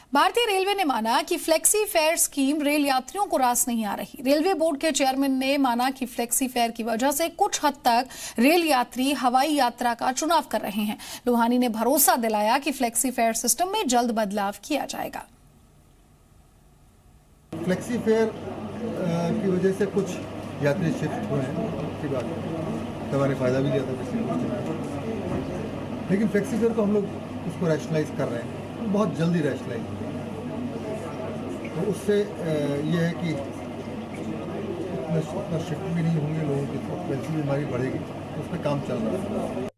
भारतीय रेलवे ने माना कि फ्लेक्सी फेयर स्कीम रेल यात्रियों को रास नहीं आ रही। रेलवे बोर्ड के चेयरमैन ने माना कि फ्लेक्सी फेयर की वजह से कुछ हद तक रेल यात्री हवाई यात्रा का चुनाव कर रहे हैं। लोहानी ने भरोसा दिलाया कि फ्लेक्सी फेयर सिस्टम में जल्द बदलाव किया जाएगा। फ्लेक्सी फेयर की वजह से कुछ यात्री शिफ्ट हुए हैं, की बात है, हमारे फायदा भी लिया था लेकिन फ्लेक्सी फेयर को हम लोग उसको रैशनलाइज कर रहे हैं, बहुत जल्दी रैशनलाइज। तो उससे ये है कि इतना शिफ्ट भी नहीं होंगे लोगों की, फ्लेक्सी भी हमारी बढ़ेगी, तो उस पर काम चल रहा है।